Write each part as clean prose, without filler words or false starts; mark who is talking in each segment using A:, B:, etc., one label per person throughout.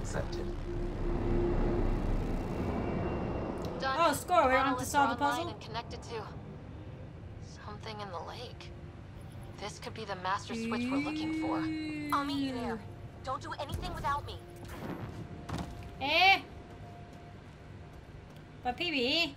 A: accepted.
B: Done.
C: Oh, score. We don't have to
B: Monoliths
C: solve
B: are
C: the puzzle?
B: online and connected to something in the lake. This could be the master switch we're looking for. I'll meet you there. Don't do anything without me.
C: Eh? But PB?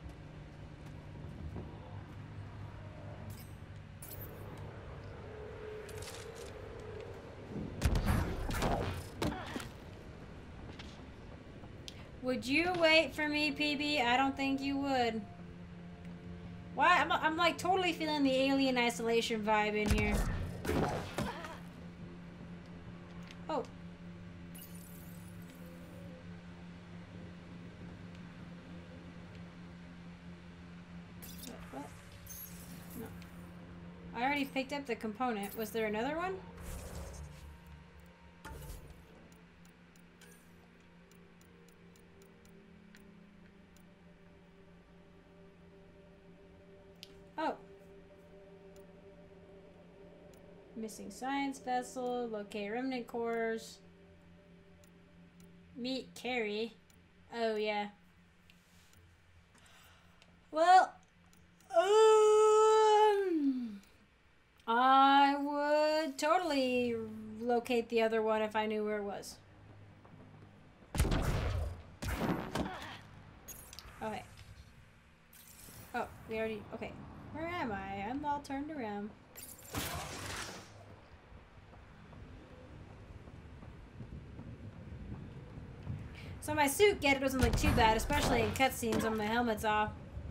C: Would you wait for me, PB? I don't think you would. Why? I'm like totally feeling the alien isolation vibe in here. Oh. What? No. I already picked up the component. Was there another one? Oh. Missing science vessel, locate remnant cores. Meet Carrie. Oh, yeah. Well, I would totally locate the other one if I knew where it was. Okay. Oh, we already... Okay. Where am I? I'm all turned around. So my suit get doesn't look too bad, especially in cutscenes when my helmet's off.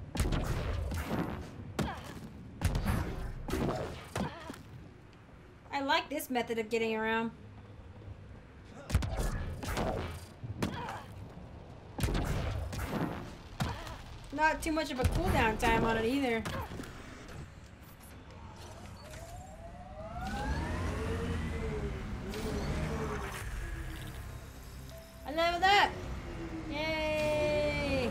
C: I like this method of getting around. Not too much of a cooldown time on it either. I leveled up! Yay!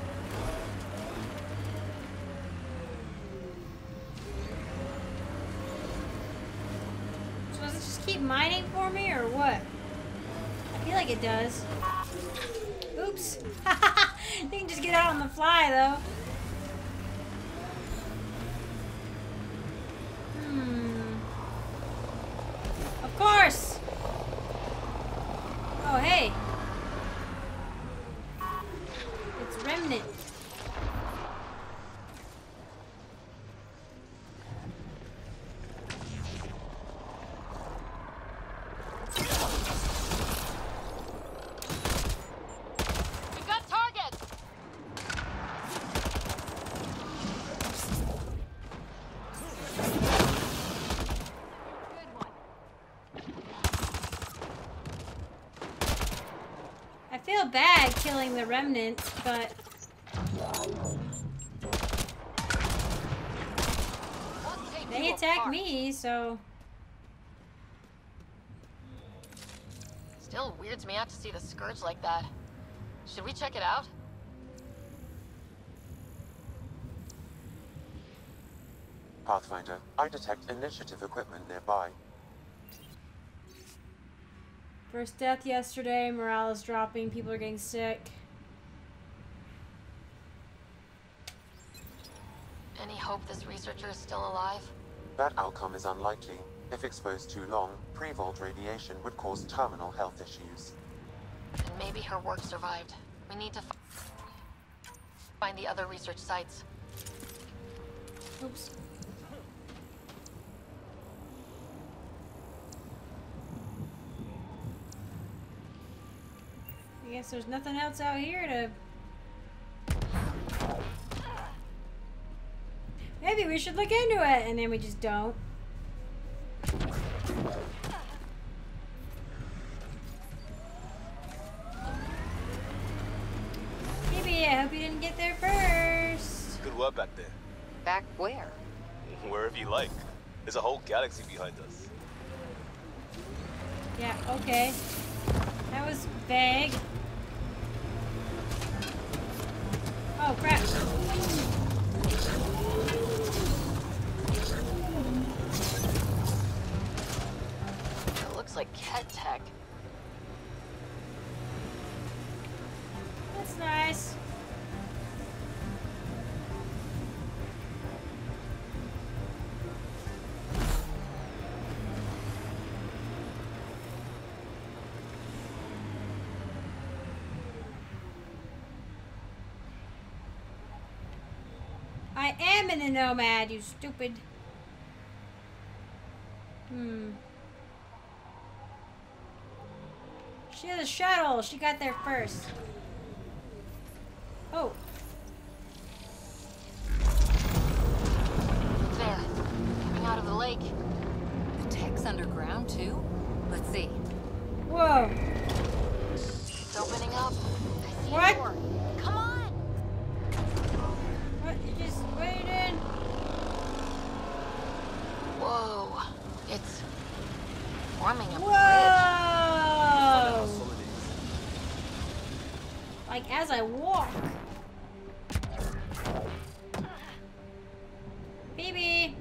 C: So does it just keep mining for me or what? I feel like it does. Oops! You can just get out on the fly though. Of course! Oh, hey! It's remnant.
B: We've got targets! Good one.
C: I feel bad killing the remnants, but they attack me, so...
B: Still weirds me out to see the Scourge like that. Should we check it out?
A: Pathfinder, I detect initiative equipment nearby.
C: First death yesterday, morale is dropping, people are getting sick.
B: Any hope this researcher is still alive?
A: That outcome is unlikely. If exposed too long, pre-vault radiation would cause terminal health issues.
B: And maybe her work survived. We need to find the other research sites.
C: Oops. I guess there's nothing else out here to... Maybe we should look into it, and then we just don't. Maybe I hope you didn't get there first.
D: Good work back there.
E: Back where?
D: Wherever you like. There's a whole galaxy behind us.
C: Yeah, okay. That was vague. Oh, crap.
B: It looks like Ket tech.
C: That's nice. I am in a nomad, you stupid. She has a shuttle. She got there first. Oh.
B: There. Coming out of the lake.
E: The tech's underground too? Let's see.
C: Whoa.
B: It's opening up. I see
C: What?
B: a door. Come on!
C: What? You just waited?
B: Whoa. It's forming a bridge.
C: Whoa! Like as I walk. Phoebe!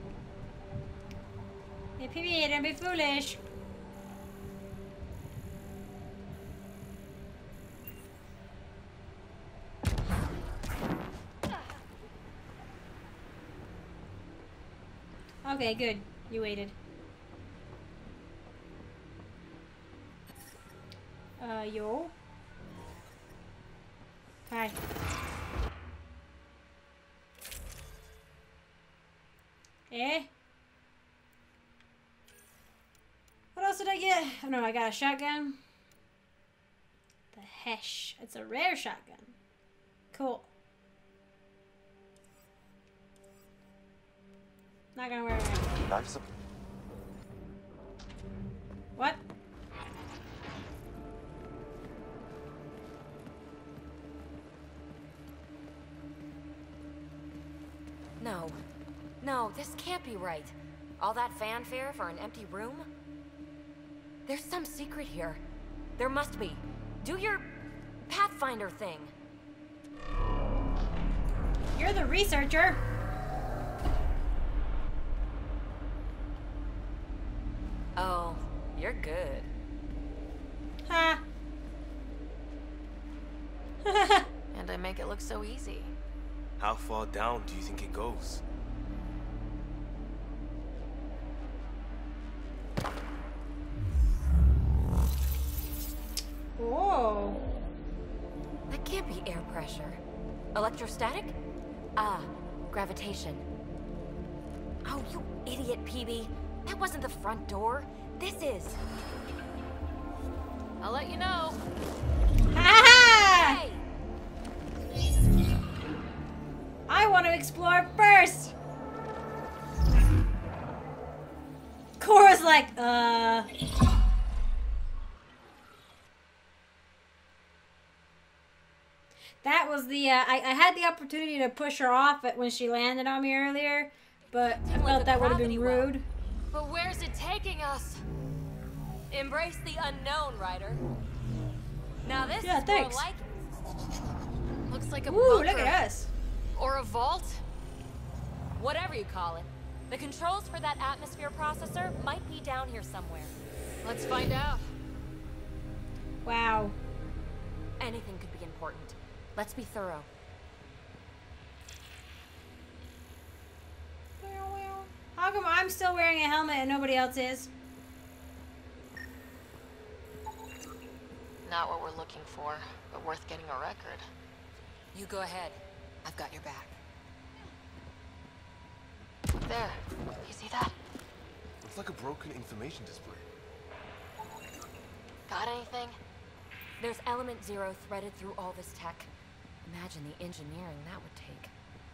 C: Hey, Phoebe, don't be foolish. Okay, good. You waited. Yo? Hi. Eh? What else did I get? Oh no, I got a shotgun. The Hesh. It's a rare shotgun. Cool. Not gonna wear it.
A: Life support.
C: What?
E: No. No, this can't be right. All that fanfare for an empty room? There's some secret here. There must be. Do your Pathfinder thing.
C: You're the researcher.
E: Oh, you're good.
C: Ha.
B: And I make it look so easy.
D: How far down do you think it goes?
C: Whoa.
E: That can't be air pressure. Electrostatic? Ah, gravitation. Oh, you idiot, PB. That wasn't the front door. This is.
B: I'll let you know.
C: Ha!
E: Hey!
C: I want to explore first. Cora's like, That was the, I had the opportunity to push her off when she landed on me earlier, but I felt that would have been rude.
B: But where's it taking us?
E: Embrace the unknown, Ryder. Now this
C: Yeah,
E: is
C: thanks.
E: more like
B: Looks like a
C: Ooh,
B: bunker.
C: look at us.
B: Or a vault.
E: whatever you call it. The controls for that atmosphere processor might be down here somewhere.
B: Let's find out.
C: Wow.
E: Anything could be important. Let's be thorough.
C: How come I'm still wearing a helmet and nobody else is?
B: Not what we're looking for, but worth getting a record.
E: You go ahead. I've got your back.
B: There. You see that?
D: Looks like a broken information display.
B: Got anything?
E: There's element 0 threaded through all this tech. Imagine the engineering that would take.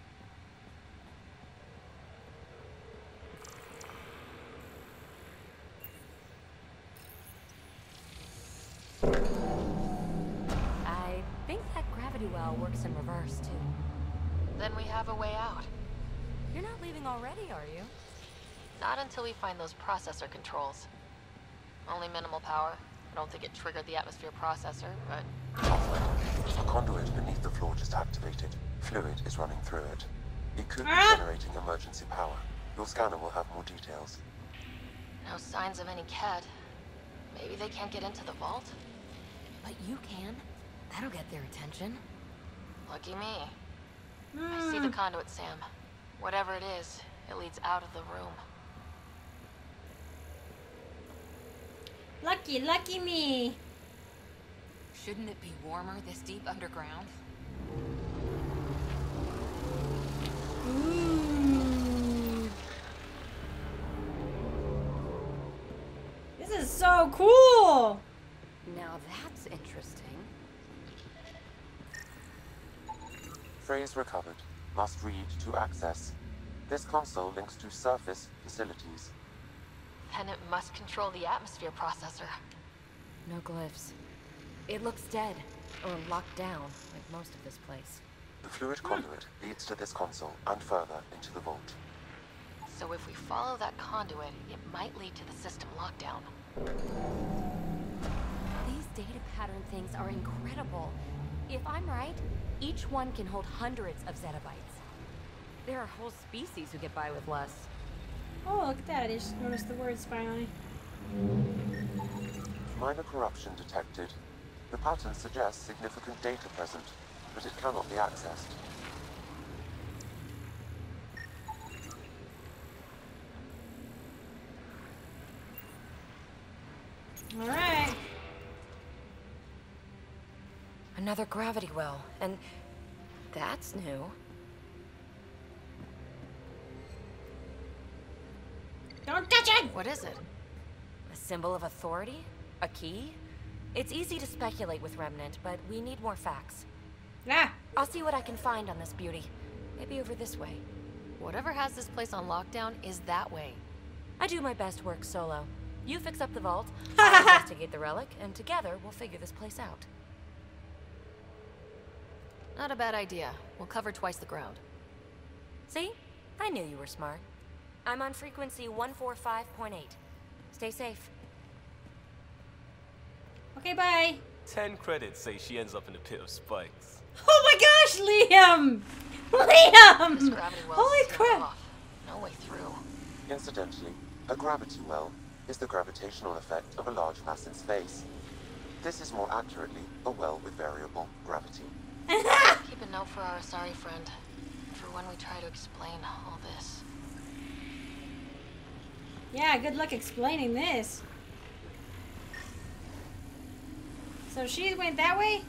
E: I think that gravity well works in reverse, too.
B: Then we have a way out.
E: You're not leaving already, are you?
B: Not until we find those processor controls. Only minimal power. I don't think it triggered the atmosphere processor, but...
A: A conduit beneath the floor just activated. Fluid is running through it. It could be generating emergency power. Your scanner will have more details.
B: no signs of any Ked. Maybe they can't get into the vault?
E: But you can. That'll get their attention.
B: Lucky me. I see the conduit, Sam. Whatever it is, it leads out of the room.
C: Lucky, lucky me.
E: Shouldn't it be warmer this deep underground?
C: Ooh. This is so cool.
E: Now that's interesting.
A: Phrase recovered. Must read to access. This console links to surface facilities.
B: Then it must control the atmosphere processor.
E: No glyphs. It looks dead, or locked down, like most of this place.
A: The fluid conduit leads to this console and further into the vault.
B: So if we follow that conduit, it might lead to the system lockdown.
E: These data pattern things are incredible. If I'm right, each one can hold hundreds of zettabytes. There are whole species who get by with less.
C: Oh, look at that. I just noticed the words finally.
A: Minor corruption detected. The pattern suggests significant data present, but it cannot be accessed.
C: Alright.
E: Another gravity well, and that's new.
C: Don't touch it!
B: What is it?
E: A symbol of authority? A key? It's easy to speculate with Remnant, but we need more facts.
C: Ah!
E: I'll see what I can find on this beauty. Maybe over this way.
B: Whatever has this place on lockdown is that way.
E: I do my best work solo. You fix up the vault, I'll investigate the relic, and together we'll figure this place out.
B: Not a bad idea. We'll cover twice the ground.
E: See? I knew you were smart. I'm on frequency 145.8. Stay safe.
C: Okay, bye.
D: 10 credits say she ends up in a pit of spikes.
C: Oh my gosh, Liam! Liam!
B: This gravity well
C: Holy
B: is
C: crap!
B: off. No way through.
A: Incidentally, a gravity well is the gravitational effect of a large mass in space. This is more accurately a well with variable gravity.
B: Keep a note for our sorry friend, for when we try to explain all this.
C: Yeah, good luck explaining this. So she went that way?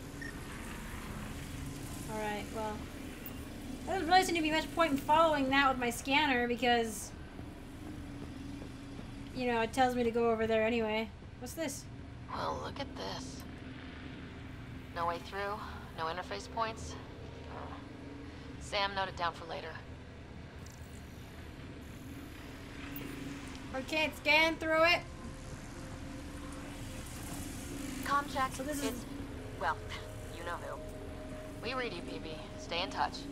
C: Alright, well. There doesn't really seem to be much point in following that with my scanner because, you know, it tells me to go over there anyway. What's this?
B: Well, look at this. No way through, no interface points. Oh. Sam, note it down for later.
C: Okay, scan through it.
E: Comm check.
C: So this is-
E: It's... well, you know who.
B: We read you, BB. Stay in touch.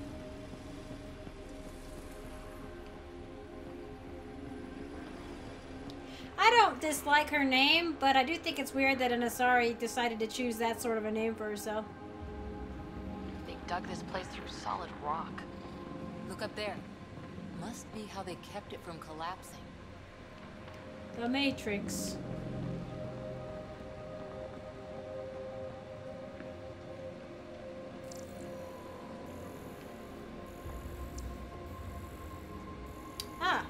C: I don't dislike her name, but I do think it's weird that an Asari decided to choose that sort of a name for herself.
B: They dug this place through solid rock.
E: Look up there. Must be how they kept it from collapsing.
C: The Matrix. Ah.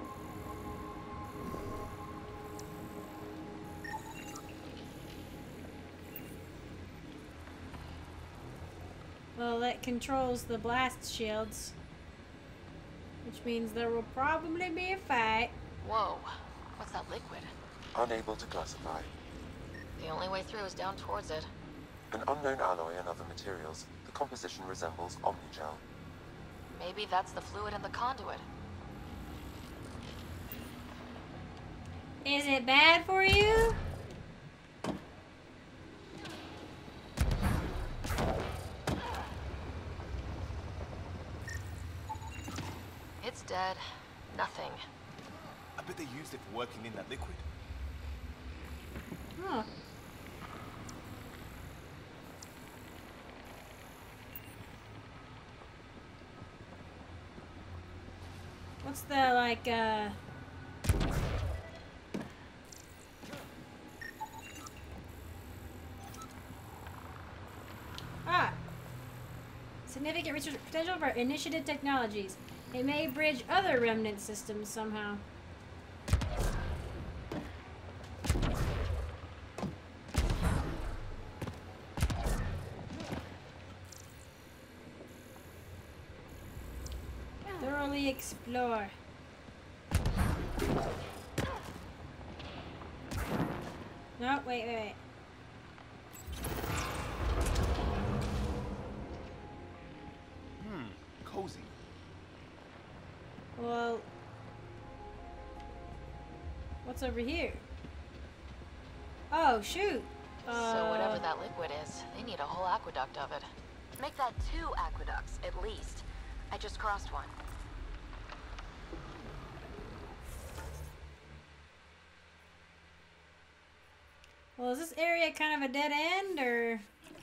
C: Well, that controls the blast shields. Which means there will probably be a fight.
B: Whoa, what's that liquid?
A: Unable to classify.
B: The only way through is down towards it.
A: An unknown alloy and other materials. The composition resembles omnigel.
B: Maybe that's the fluid in the conduit.
C: Is it bad for you?
B: It's dead. Nothing.
D: I bet they used it for working in that liquid.
C: Huh. What's the, like, Ah. significant research potential for initiative technologies. It may bridge other remnant systems somehow. Thoroughly explore. No, wait.
D: Cozy.
C: Well, what's over here? Oh, shoot.
B: So whatever that liquid is, they need a whole aqueduct of it. Make that 2 aqueducts, at least. I just crossed one.
C: Well, is this area kind of a dead end, or?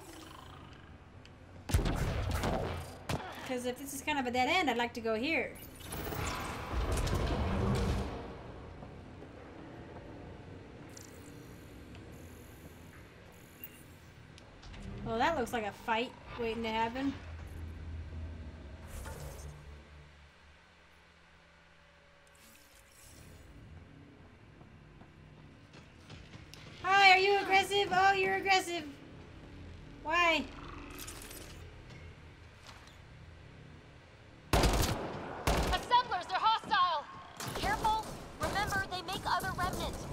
C: Because if this is kind of a dead end, I'd like to go here. Well, that looks like a fight waiting to happen. Hi, are you aggressive? Oh, you're aggressive. Why?
B: Assemblers, they're hostile! Careful! Remember, they make other remnants.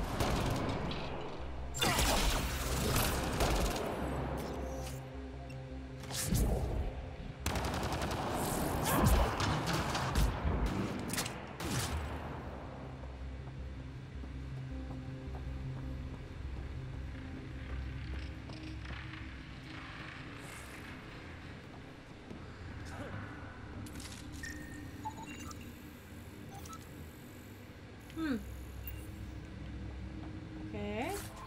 C: Okay.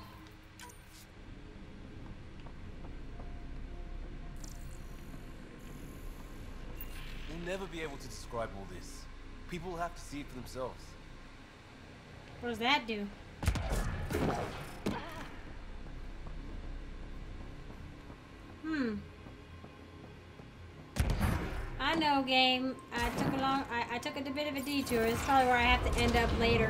D: We'll never be able to describe all this. People will have to see it for themselves.
C: What does that do? I know, game. I took a bit of a detour. It's probably where I have to end up later.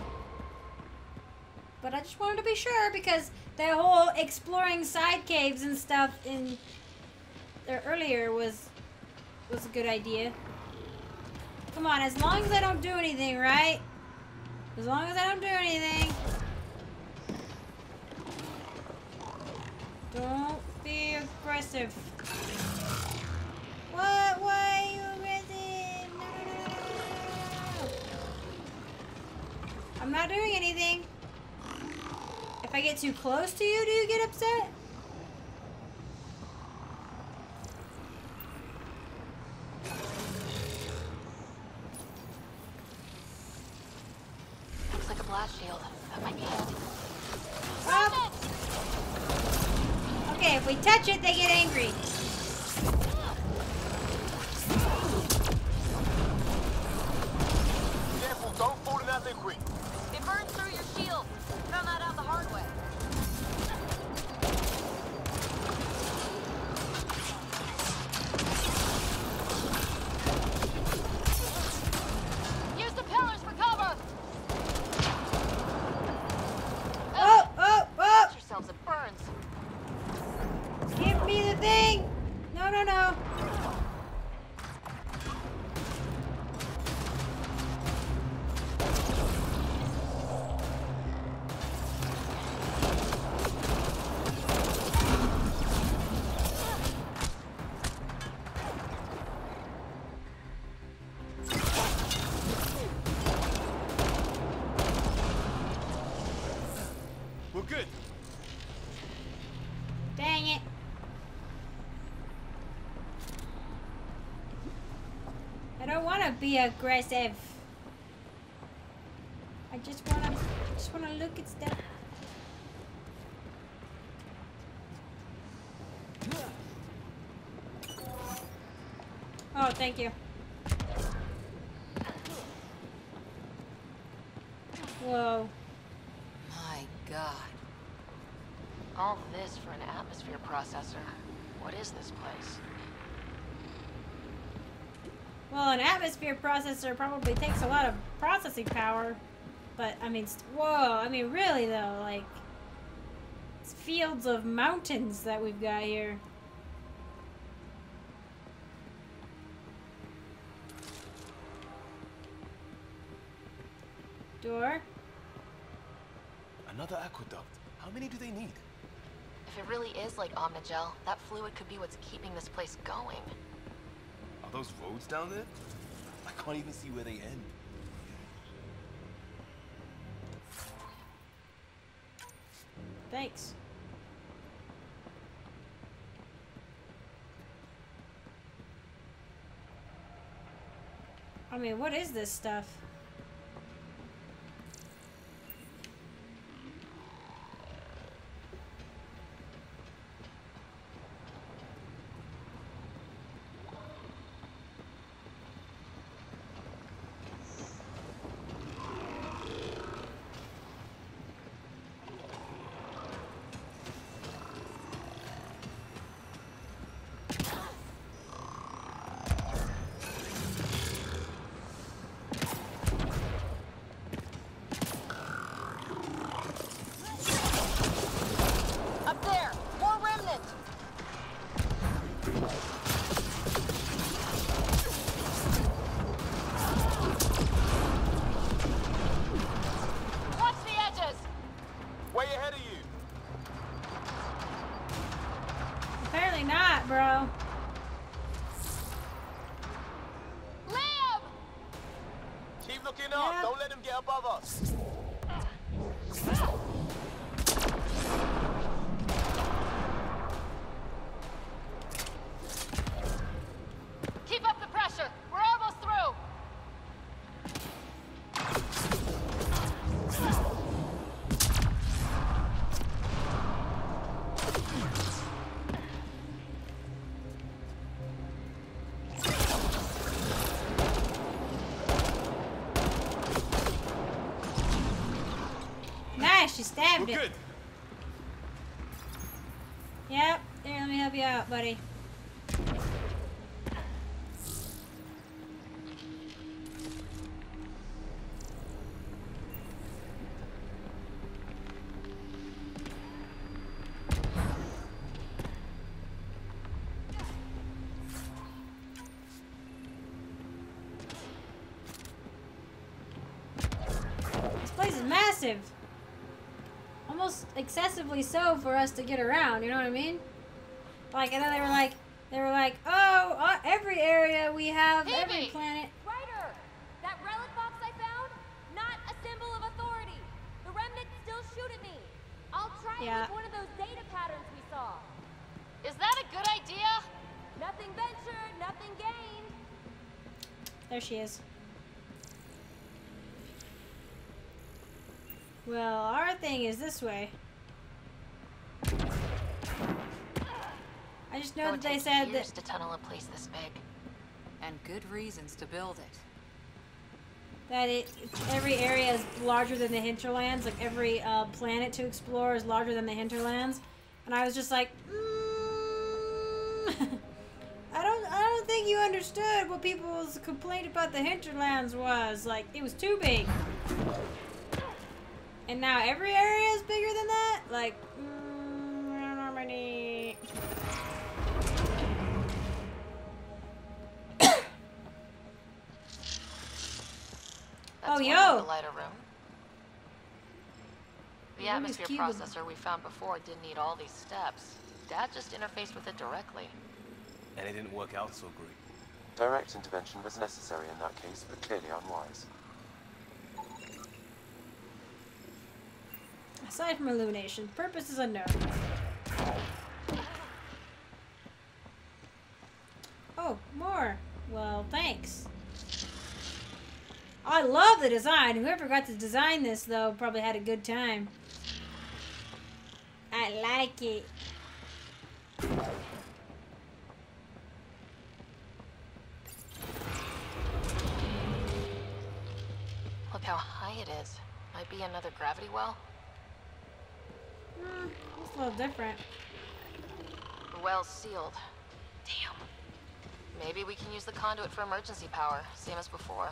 C: But I just wanted to be sure because that whole exploring side caves and stuff in there earlier was a good idea. Come on, as long as I don't do anything, right? As long as I don't do anything. Don't be aggressive. What? Why are you aggressive? No. I'm not doing anything. If I get too close to you, do you get upset?
B: Looks like a blast shield. That might be it.
C: Oh. Okay, if we touch it, they get angry.
D: Careful, don't fall in that liquid.
B: It burns through your shield. Found that out the hard way. Use the pillars for cover.
C: Oh!
B: Watch yourselves, it burns.
C: Give me the thing! No.
D: We're good.
C: Dang it. I don't want to be aggressive. I just want to look at stuff. Oh, thank you. Whoa.
B: My God. All this for an atmosphere processor. What is this place?
C: Well, an atmosphere processor probably takes a lot of processing power. But, I mean, whoa, I mean, really, though, like, it's fields of mountains that we've got here. Door.
D: Another aqueduct. How many do they need?
B: If it really is like Omnigel, that fluid could be what's keeping this place going.
D: Are those roads down there? I can't even see where they end.
C: Thanks. I mean, what is this stuff?
B: Up there! More remnant! Watch the edges!
D: Way ahead of you!
C: Apparently not, bro.
B: Liam!
D: Keep looking up!
C: Yeah.
D: Don't let them get above us!
B: Keep up the pressure! We're almost through!
C: Nice, she stabbed
D: We're
C: it.
D: good!
C: Yep. Here, let me help you out, buddy. This place is massive. Almost excessively so for us to get around, you know what I mean? Like, and then they were like, oh, every area we have, every
B: Phoebe!
C: planet.
E: Ryder! That relic box I found? Not a symbol of authority. The remnants still shoot at me. I'll try it
C: Yeah.
E: with one of those data patterns we saw.
B: Is that a good idea?
E: Nothing ventured, nothing gained.
C: There she is. Well, our thing is this way. I just know
B: It
C: that
B: would
C: they
B: take
C: said
B: years
C: that
B: to tunnel a place this big.
F: And good reasons to build it.
C: every area is larger than the hinterlands. Like every planet to explore is larger than the hinterlands. And I was just like, I don't think you understood what people's complaint about the hinterlands was. Like, it was too big. And now every area is bigger than that? Like, I don't know, many.
B: That's one
C: yo.
B: of the lighter room. The
C: Room is
B: atmosphere
C: cubic.
B: processor we found before didn't need all these steps. Dad just interfaced with it directly.
D: And it didn't work out so great.
A: Direct intervention was necessary in that case, but clearly unwise.
C: Aside from illumination, purpose is unknown. Oh, more. Well, thanks. I love the design. Whoever got to design this, though, probably had a good time. I like it.
B: Look how high it is. Might be another gravity well.
C: It's a little different.
B: The well's sealed. Damn. Maybe we can use the conduit for emergency power, same as before.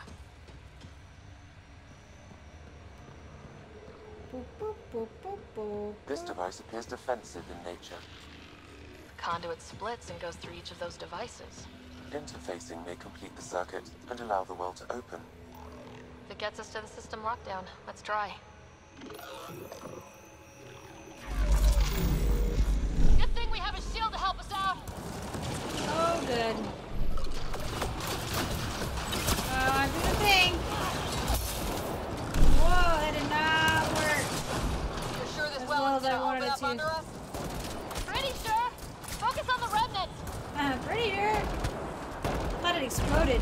C: Boop, boop, boop, boop, boop,
A: This
C: boop.
A: device appears defensive in nature.
B: The conduit splits and goes through each of those devices.
A: Interfacing may complete the circuit and allow the well to open.
B: If it gets us to the system lockdown, let's try. Good thing we have a shield to help us out.
C: Oh, good. Do the thing. Whoa, that did not work.
B: You're sure this
C: As
B: well
C: well
B: is
C: as I
B: gonna
C: wanted
B: open
C: it
B: up
C: to.
B: under us? Pretty sure. Focus on the remnants.
C: Pretty sure. I thought it exploded.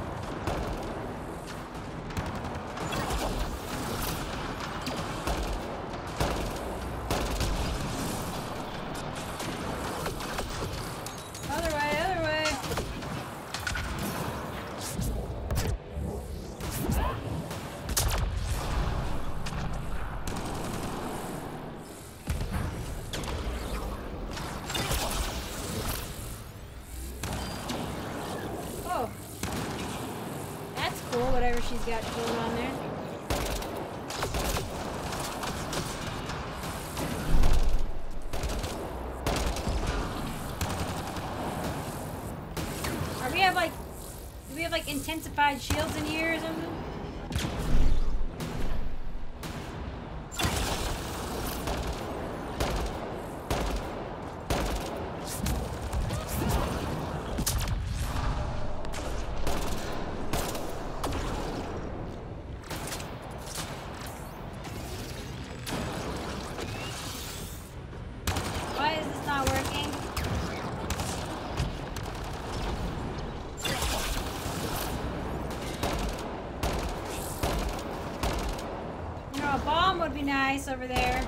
C: Other way, other way. Oh. That's cool, whatever she's got going on there. Do we have like intensified shields in here or something? Why is this not working? You know, a bomb would be nice over there.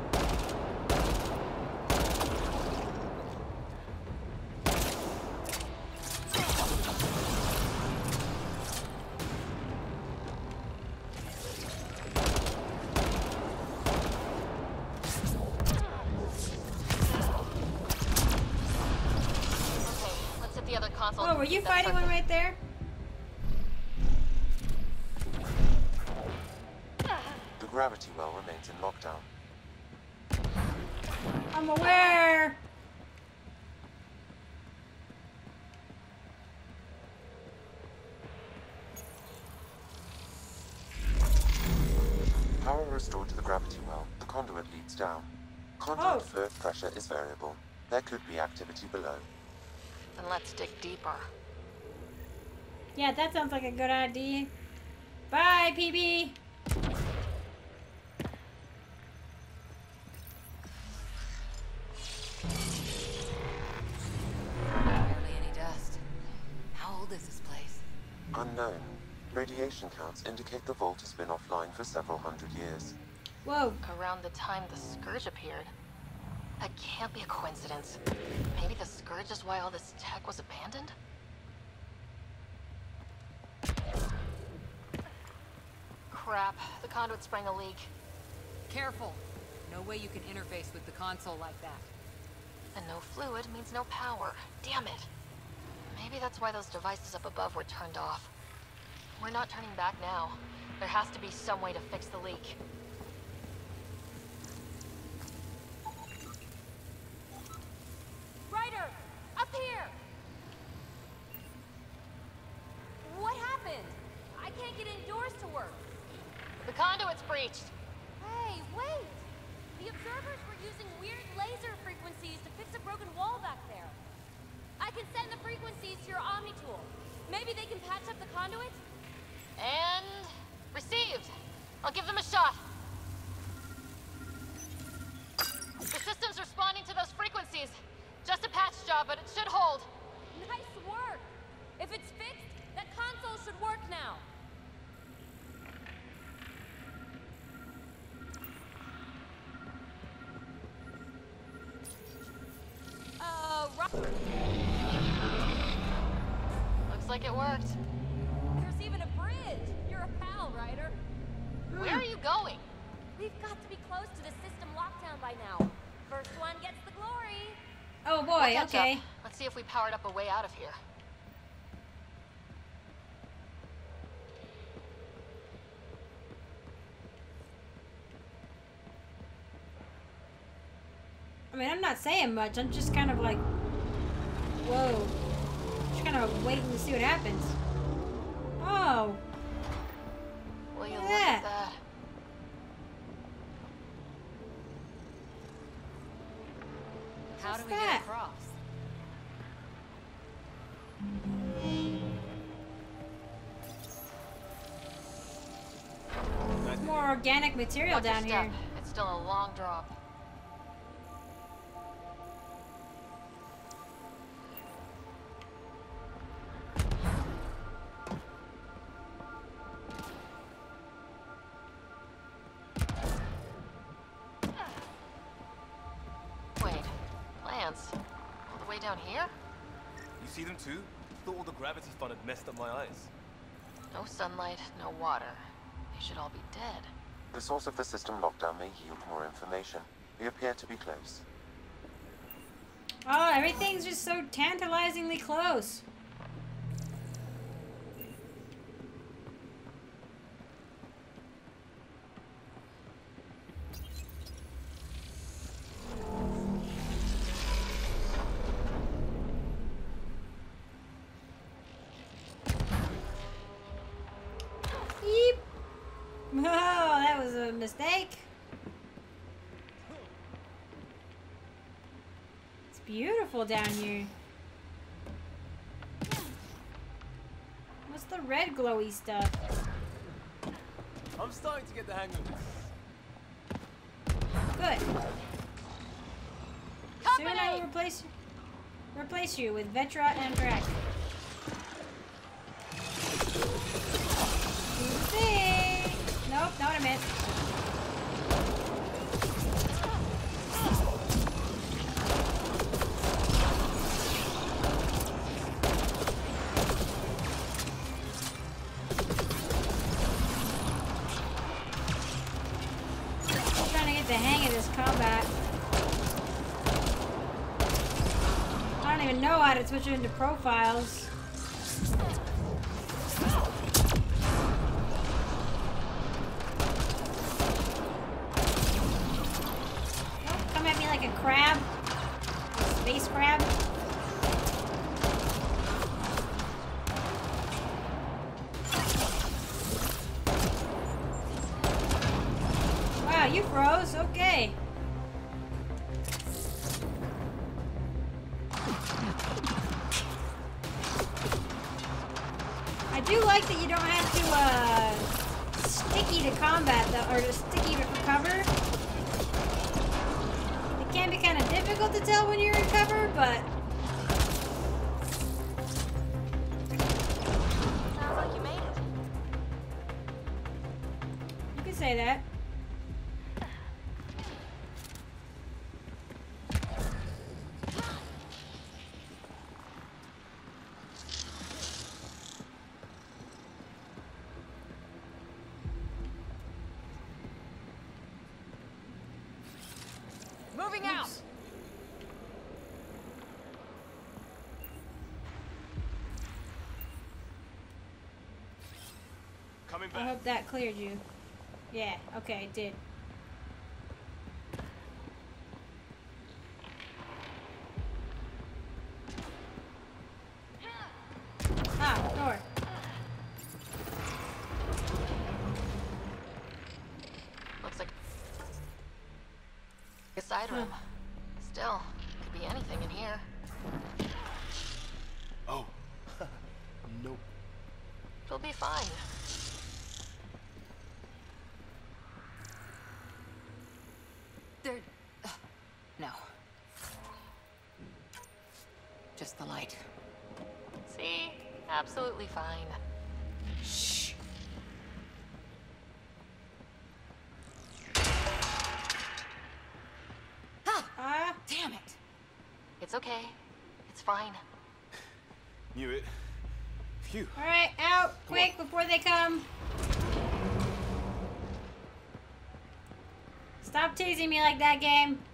B: Let's hit the other console.
C: Oh, were you fighting one right there?
A: The gravity well remains in lockdown.
C: I'm aware.
A: Power restored to the gravity well. The conduit leads down. Conduit fluid pressure is variable. There could be activity below.
B: Then let's dig deeper.
C: Yeah, that sounds like a good idea. Bye, PB.
F: Barely any dust. How old is this place?
A: Unknown. Radiation counts indicate the vault has been offline for several hundred years.
C: Whoa.
B: Around the time the Scourge appeared. That can't be a coincidence. Maybe the Scourge is why all this tech was abandoned? Crap, the conduit sprang a leak.
F: Careful. No way you can interface with the console like that.
B: And no fluid means no power. Damn it. Maybe that's why those devices up above were turned off. We're not turning back now. There has to be some way to fix the leak.
E: Ryder! Up here! What happened? I can't get indoors to work.
B: The conduit's breached.
E: Hey, wait! The observers were using weird laser frequencies to fix a broken wall back there. I can send the frequencies to your Omni tool. Maybe they can patch up the conduit?
B: And received. I'll give them a shot. The system's responding to those frequencies. Just a patch job, but it should hold.
E: Nice work! If it's fixed, that console should work now.
B: Looks like it worked.
E: There's even a bridge. You're a pal, Ryder.
B: Where are you going?
E: We've got to be close to the system lockdown by now. First one gets the glory.
C: Oh boy,
B: Catch
C: okay.
B: up. Let's see if we powered up a way out of here.
C: I mean, I'm not saying much. I'm just kind of like, whoa. Just kind of waiting to see what happens. Oh.
B: Will you
C: Look
B: look
C: at
B: at that?
F: How do
C: What's
F: we
C: that?
F: get across?
C: More organic material
B: Watch your
C: down
B: step.
C: here.
B: It's still a long drop. Wait, plants? All the way down here?
D: You see them too? Thought all the gravity fun had messed up my eyes.
B: No sunlight, no water. They should all be dead.
A: The source of the system lockdown may yield more information. We appear to be close.
C: Oh, everything's just so tantalizingly close. Yeep. Oh, that was a mistake. It's beautiful down here. What's the red glowy stuff?
D: I'm starting to get the hang of this.
C: Good. Soon I will
B: Company!
C: replace you with Vetra and Drac. Do the thing. Nope, not what I meant. I'm trying to get the hang of this combat. I don't even know how to switch it into profiles. Don't come at me like a crab. A space crab. Wow, you froze. Okay. I do like that you don't have to sticky to combat though, or to sticky to cover. It can be kind of difficult to tell when you're in cover, but
B: Sounds like you made it.
C: you can say that.
F: Moving out!
C: Oops.
D: Coming
C: I
D: back.
C: hope that cleared you. Yeah, okay, it did. Ah, door.
B: Looks like a side room. Still, could be anything in here.
D: Oh. Nope.
B: It'll be fine.
F: There... no. Just the light.
B: See? Absolutely fine.
F: Shh.
C: Ah,
F: Damn it!
B: It's okay. It's fine.
D: Knew it. Phew.
C: alright, out, quick, before they come. Stop teasing me like that, game.